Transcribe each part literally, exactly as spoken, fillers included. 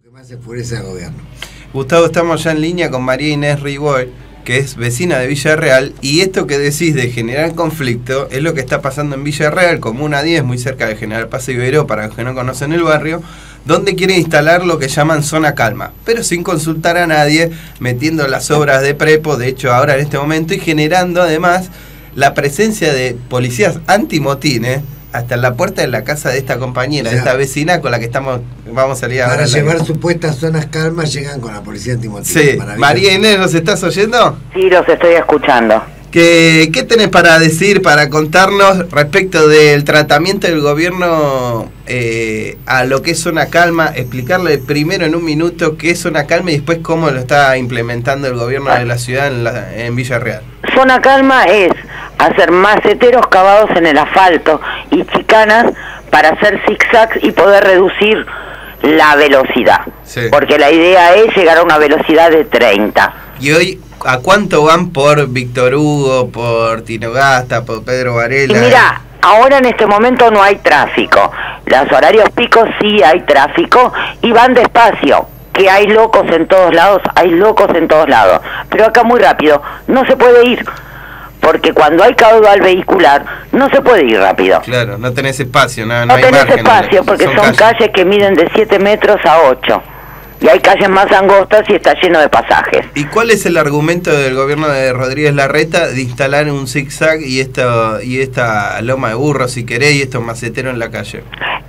que más enfurece al gobierno. Gustavo, estamos ya en línea con María Inés Riboy, que es vecina de Villarreal, y esto que decís de generar conflicto es lo que está pasando en Villarreal, Comuna diez, muy cerca de General Paz y Iberó, para los que no conocen el barrio, donde quieren instalar lo que llaman zona calma, pero sin consultar a nadie, metiendo las obras de prepo, de hecho ahora en este momento, y generando además la presencia de policías antimotines hasta en la puerta de la casa de esta compañera, o sea, de esta vecina con la que estamos vamos a salir para ahora. Para llevar supuestas zonas calmas llegan con la policía antimotín. Sí. María Inés, ¿nos estás oyendo? Sí, los estoy escuchando. ¿Qué, ¿Qué tenés para decir, para contarnos respecto del tratamiento del gobierno eh, a lo que es zona calma? Explicarle primero en un minuto qué es zona calma y después cómo lo está implementando el gobierno de la ciudad en, la, en Villarreal. Zona calma es hacer maceteros cavados en el asfalto y chicanas para hacer zigzags y poder reducir la velocidad. Sí. Porque la idea es llegar a una velocidad de treinta. Y hoy, ¿a cuánto van por Víctor Hugo, por Tinogasta, por Pedro Varela? Y mira, ahora en este momento no hay tráfico. Los horarios picos sí hay tráfico y van despacio. Que hay locos en todos lados, hay locos en todos lados. Pero acá muy rápido, no se puede ir. Porque cuando hay caudal vehicular, no se puede ir rápido. Claro, no tenés espacio, no, no, no hay tenés margen, espacio, porque son, son calles. calles que miden de siete metros a ocho. Y hay calles más angostas y está lleno de pasajes. ¿Y cuál es el argumento del gobierno de Rodríguez Larreta de instalar un zigzag y esta, y esta loma de burro, si querés, y estos maceteros en la calle?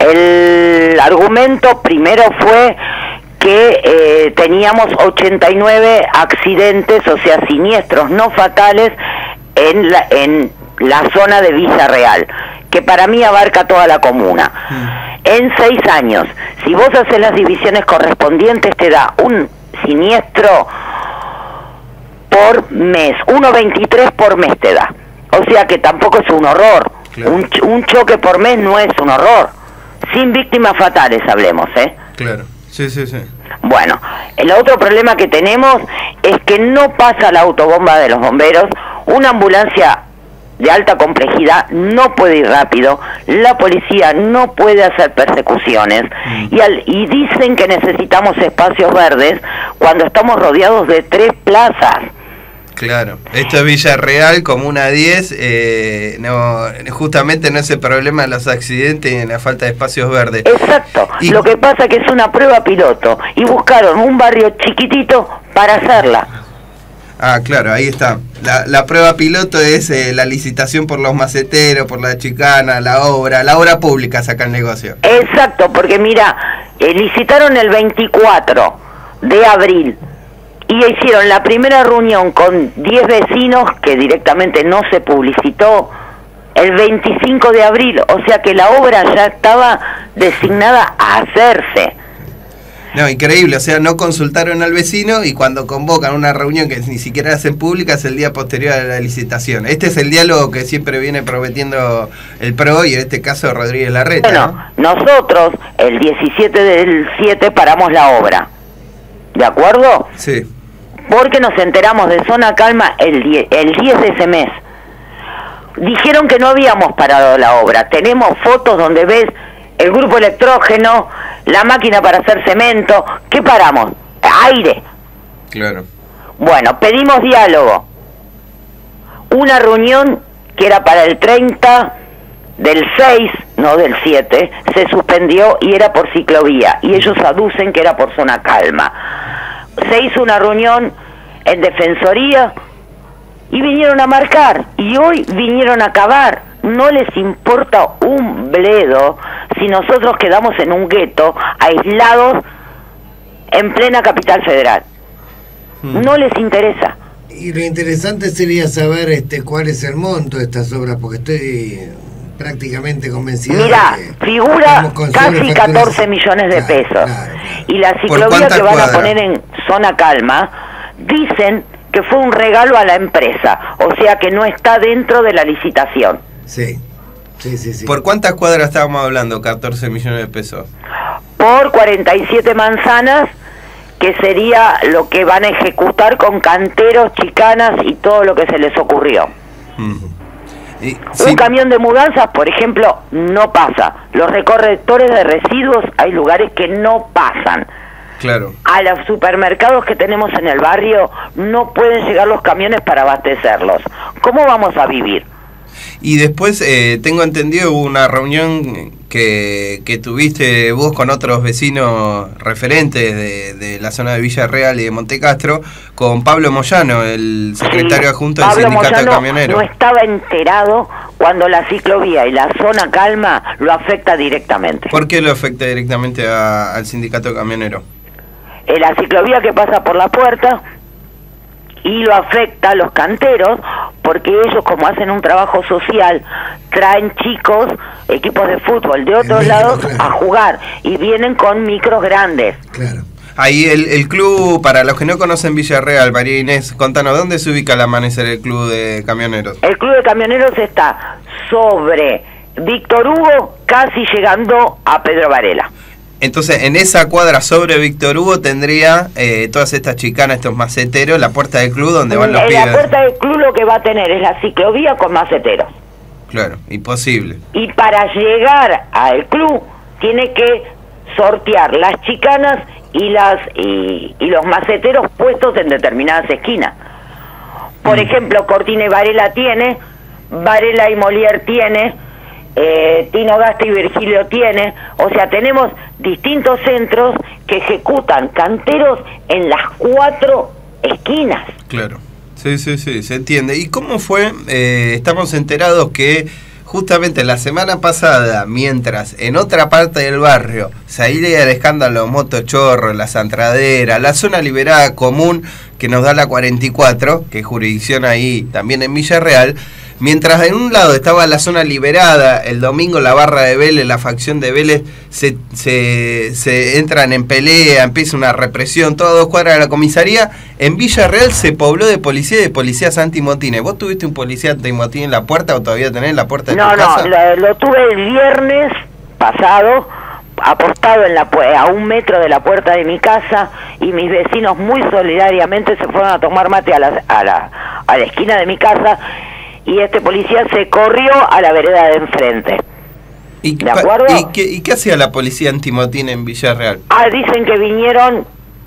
El argumento primero fue que eh, teníamos ochenta y nueve accidentes, o sea, siniestros no fatales, en la, en la zona de Villarreal, que para mí abarca toda la comuna. Mm. En seis años, si vos haces las divisiones correspondientes, te da un siniestro por mes, uno coma veintitrés por mes te da. O sea que tampoco es un horror. Claro. Un, un choque por mes no es un horror. Sin víctimas fatales hablemos, ¿eh? Claro, sí, sí, sí. Bueno, el otro problema que tenemos es que no pasa la autobomba de los bomberos. Una ambulancia de alta complejidad no puede ir rápido, la policía no puede hacer persecuciones mm. y, al, y dicen que necesitamos espacios verdes cuando estamos rodeados de tres plazas. Claro, esto es Villarreal, Comuna diez, eh, no, justamente no es el problema de los accidentes y la falta de espacios verdes. Exacto, y lo que pasa es que es una prueba piloto y buscaron un barrio chiquitito para hacerla. Ah, claro, ahí está. La, la prueba piloto es eh, la licitación por los maceteros, por la chicana, la obra, la obra pública saca el negocio. Exacto, porque mira, eh, licitaron el veinticuatro de abril y hicieron la primera reunión con diez vecinos que directamente no se publicitó el veinticinco de abril, o sea que la obra ya estaba designada a hacerse. No, increíble, o sea, no consultaron al vecino y cuando convocan una reunión que ni siquiera hacen pública es el día posterior a la licitación. Este es el diálogo que siempre viene prometiendo el P R O y en este caso Rodríguez Larreta. Bueno, ¿no? Nosotros el diecisiete del siete paramos la obra, ¿de acuerdo? Sí. Porque nos enteramos de zona calma el diez, el diez de ese mes. Dijeron que no habíamos parado la obra. Tenemos fotos donde ves el grupo electrógeno, la máquina para hacer cemento. ¿Qué paramos? Aire. Claro. Bueno, pedimos diálogo. Una reunión que era para el treinta del seis, no del siete, se suspendió y era por ciclovía. Y ellos aducen que era por zona calma. Se hizo una reunión en Defensoría y vinieron a marcar. Y hoy vinieron a acabar. No les importa un bledo si nosotros quedamos en un gueto, aislados, en plena capital federal. Hmm. No les interesa. Y lo interesante sería saber este cuál es el monto de estas obras, porque estoy prácticamente convencido. Mira, de que figura casi catorce millones de pesos. Claro, claro, claro. Y la ciclovía que van cuadras? a poner en zona calma, dicen que fue un regalo a la empresa, o sea que no está dentro de la licitación. Sí, sí, sí, sí. ¿Por cuántas cuadras estábamos hablando? catorce millones de pesos. Por cuarenta y siete manzanas, que sería lo que van a ejecutar con canteros, chicanas y todo lo que se les ocurrió. Uh-huh. Y, sí. Un camión de mudanzas, por ejemplo, no pasa. Los recolectores de residuos, hay lugares que no pasan. Claro. A los supermercados que tenemos en el barrio no pueden llegar los camiones para abastecerlos. ¿Cómo vamos a vivir? Y después, eh, tengo entendido, hubo una reunión que, que tuviste vos con otros vecinos referentes de, de la zona de Villarreal y de Montecastro, con Pablo Moyano, el secretario Sí, adjunto Pablo del sindicato Moyano de camioneros. No estaba enterado cuando la ciclovía y la zona calma lo afecta directamente. ¿Por qué lo afecta directamente a, al sindicato de camioneros? Eh, la ciclovía que pasa por la puerta, y lo afecta a los canteros, porque ellos, como hacen un trabajo social, traen chicos, equipos de fútbol de otros micro, lados claro. a jugar, y vienen con micros grandes. Claro. Ahí el, el club, para los que no conocen Villarreal, María Inés, contanos, ¿dónde se ubica al amanecer el club de camioneros? El club de camioneros está sobre Víctor Hugo, casi llegando a Pedro Varela. Entonces, en esa cuadra sobre Víctor Hugo tendría eh, todas estas chicanas, estos maceteros, la puerta del club donde van los En pibes. la puerta del club lo que va a tener es la ciclovía con maceteros. Claro, imposible. Y para llegar al club tiene que sortear las chicanas y las y, y los maceteros puestos en determinadas esquinas. Por Mm. ejemplo, Cortina y Varela tiene, Varela y Molière tiene, eh, Tino Gasta y Virgilio tiene, o sea, tenemos distintos centros que ejecutan canteros en las cuatro esquinas. Claro. Sí, sí, sí, se entiende. ¿Y cómo fue? Eh, estamos enterados que justamente la semana pasada, mientras en otra parte del barrio salía el escándalo Motochorro, la Santradera, la zona liberada común que nos da la cuarenta y cuatro, que es jurisdicción ahí también en Villarreal, mientras en un lado estaba la zona liberada, el domingo la barra de Vélez, la facción de Vélez, se, se, se entran en pelea, empieza una represión, todas dos cuadras de la comisaría, en Villarreal se pobló de policía y de policías antimotines. ¿Vos tuviste un policía antimotín en la puerta o todavía tenés en la puerta de No, tu no, casa? lo, lo tuve el viernes pasado, apostado en la pu- a un metro de la puerta de mi casa, y mis vecinos muy solidariamente se fueron a tomar mate a la, a la, a la esquina de mi casa, y este policía se corrió a la vereda de enfrente. ¿Y, ¿De acuerdo? ¿y, qué, ¿Y qué hacía la policía antimotín en Villarreal? Ah, dicen que vinieron,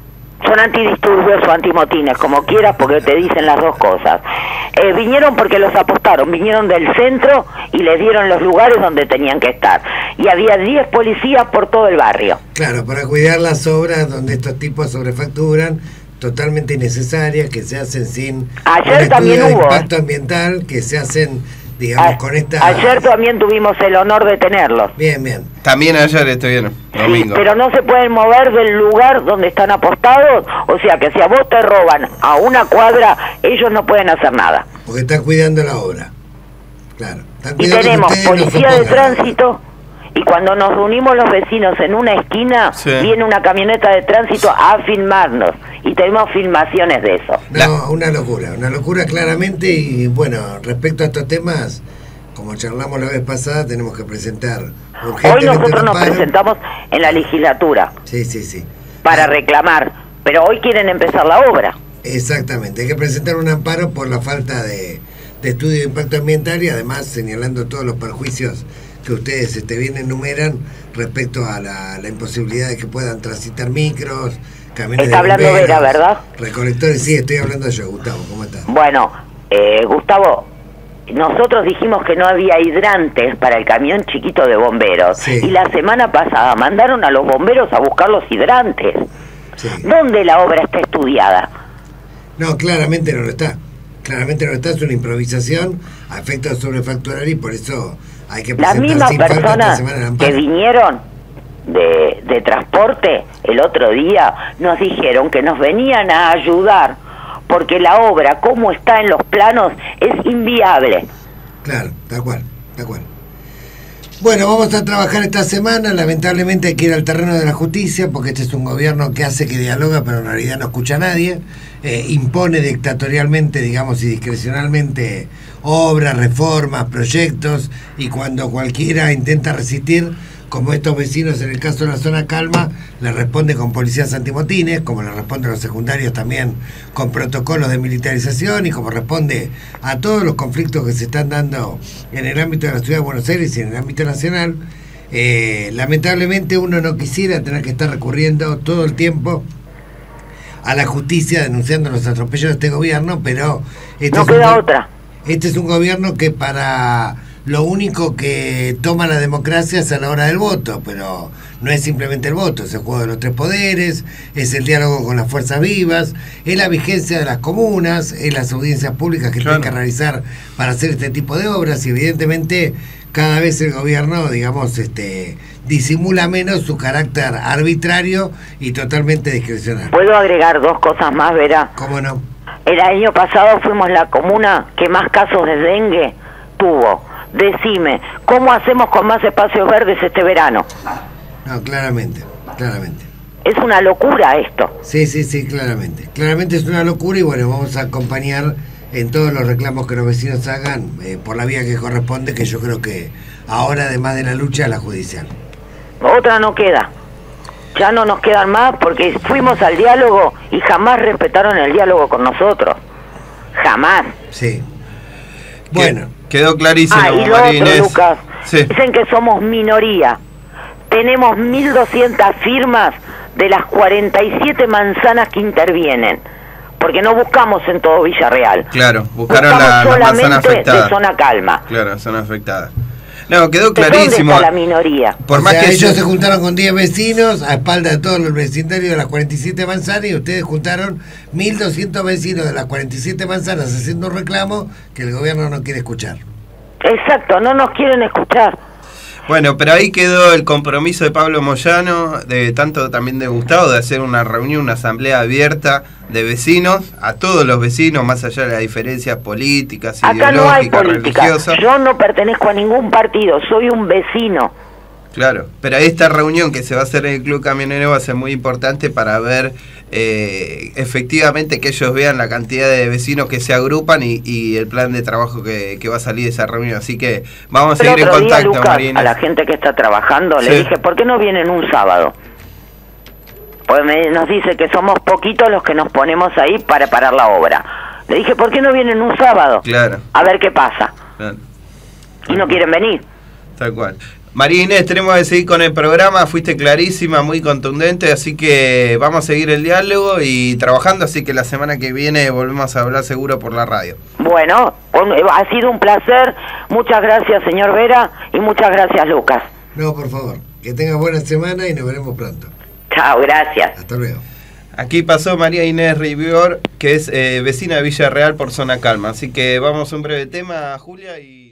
son antidisturbios o antimotines, como quieras, porque te dicen las dos cosas. Eh, vinieron porque los apostaron, vinieron del centro y les dieron los lugares donde tenían que estar. Y había diez policías por todo el barrio. Claro, para cuidar las obras donde estos tipos sobrefacturan, totalmente innecesarias, que se hacen sin Ayer un también estudio de hubo, impacto ambiental, que se hacen, digamos, A- con esta... Ayer también tuvimos el honor de tenerlos. Bien, bien. También ayer estuvieron, Sí, domingo. pero no se pueden mover del lugar donde están apostados, o sea que si a vos te roban a una cuadra, ellos no pueden hacer nada. Porque están cuidando la obra. Claro. Están Y cuidando que tenemos ustedes no se policía de pongan la obra. tránsito, y cuando nos reunimos los vecinos en una esquina, Sí. viene una camioneta de tránsito a filmarnos, y tenemos filmaciones de eso. No, La- una locura, una locura claramente. Y bueno, respecto a estos temas, como charlamos la vez pasada, tenemos que presentar Hoy urgentemente nosotros un nos amparo. presentamos en la legislatura Sí, sí, sí. para Ah, reclamar, pero hoy quieren empezar la obra. Exactamente, hay que presentar un amparo por la falta de, de estudio de impacto ambiental, y además señalando todos los perjuicios que ustedes este, bien enumeran respecto a la, la imposibilidad de que puedan transitar micros, camiones Está de hablando bomberos, Vera, ¿verdad? recolectores. Sí, estoy hablando yo, Gustavo, ¿cómo estás? Bueno, eh, Gustavo, nosotros dijimos que no había hidrantes para el camión chiquito de bomberos, Sí. y la semana pasada mandaron a los bomberos a buscar los hidrantes. Sí. ¿Dónde la obra está estudiada? No, claramente no lo está. Claramente no lo está, es una improvisación a efectos de sobrefacturar, y por eso hay que Las presentar mismas sin falta esta personas semana el que amparo. vinieron de, de transporte el otro día nos dijeron que nos venían a ayudar porque la obra, como está en los planos, es inviable. Claro, tal cual, tal cual. Bueno, vamos a trabajar esta semana. Lamentablemente hay que ir al terreno de la justicia, porque este es un gobierno que hace que dialoga, pero en realidad no escucha a nadie. Eh, impone dictatorialmente, digamos, y discrecionalmente obras, reformas, proyectos, y cuando cualquiera intenta resistir, como estos vecinos en el caso de la zona calma, le responde con policías antimotines, como le responden los secundarios también con protocolos de militarización, y como responde a todos los conflictos que se están dando en el ámbito de la ciudad de Buenos Aires y en el ámbito nacional. Eh, lamentablemente uno no quisiera tener que estar recurriendo todo el tiempo a la justicia denunciando los atropellos de este gobierno, pero este no es queda un, otra. Este es un gobierno que para lo único que toma la democracia es a la hora del voto, pero no es simplemente el voto, es el juego de los tres poderes, es el diálogo con las fuerzas vivas, es la vigencia de las comunas, es las audiencias públicas que claro. tienen que realizar para hacer este tipo de obras, y evidentemente cada vez el gobierno, digamos, este disimula menos su carácter arbitrario y totalmente discrecional. ¿Puedo agregar dos cosas más, Vera? ¿Cómo no? El año pasado fuimos la comuna que más casos de dengue tuvo. Decime, ¿cómo hacemos con más espacios verdes este verano? No, claramente, claramente. Es una locura esto. Sí, sí, sí, claramente. Claramente es una locura y bueno, vamos a acompañar en todos los reclamos que los vecinos hagan eh, por la vía que corresponde, que yo creo que ahora, además de la lucha, la judicial. Otra no queda. Ya no nos quedan más porque fuimos al diálogo y jamás respetaron el diálogo con nosotros. Jamás. Sí. Bueno. Quedó clarísimo, ah, y lo María otro, Inés. Lucas, Sí. dicen que somos minoría. Tenemos mil doscientas firmas de las cuarenta y siete manzanas que intervienen. Porque no buscamos en todo Villarreal. Claro, buscaron buscamos la, la manzana solamente afectada. de zona calma. Claro, zona afectada. No, quedó ¿De clarísimo. dónde está la minoría? Por O más sea, que ellos yo- se juntaron con diez vecinos a espaldas de todos los vecindarios de las cuarenta y siete manzanas, y ustedes juntaron mil doscientos vecinos de las cuarenta y siete manzanas haciendo un reclamo que el gobierno no quiere escuchar. Exacto, no nos quieren escuchar. Bueno, pero ahí quedó el compromiso de Pablo Moyano, de tanto también de Gustavo, de hacer una reunión, una asamblea abierta de vecinos, a todos los vecinos, más allá de las diferencias políticas, Acá no hay ideológicas, política. religiosas. Yo no pertenezco a ningún partido, soy un vecino. Claro, pero esta reunión que se va a hacer en el Club Camionero va a ser muy importante para ver eh, efectivamente que ellos vean la cantidad de vecinos que se agrupan y, y el plan de trabajo que, que va a salir de esa reunión. Así que vamos a El seguir en otro día, contacto, Lucas, Marina. a la gente que está trabajando, Sí. le dije, ¿por qué no vienen un sábado? Pues me, nos dice que somos poquitos los que nos ponemos ahí para parar la obra. Le dije, ¿por qué no vienen un sábado? Claro, A ver qué pasa. claro, Y no quieren venir. tal cual. María Inés, tenemos que seguir con el programa, fuiste clarísima, muy contundente, así que vamos a seguir el diálogo y trabajando, así que la semana que viene volvemos a hablar seguro por la radio. Bueno, un- ha sido un placer. Muchas gracias, señor Vera, y muchas gracias, Lucas. No, por favor, que tengas buena semana y nos veremos pronto. Chao, gracias. Hasta luego. Aquí pasó María Inés Rivior, que es eh, vecina de Villarreal por Zona Calma, así que vamos a un breve tema, Julia, y...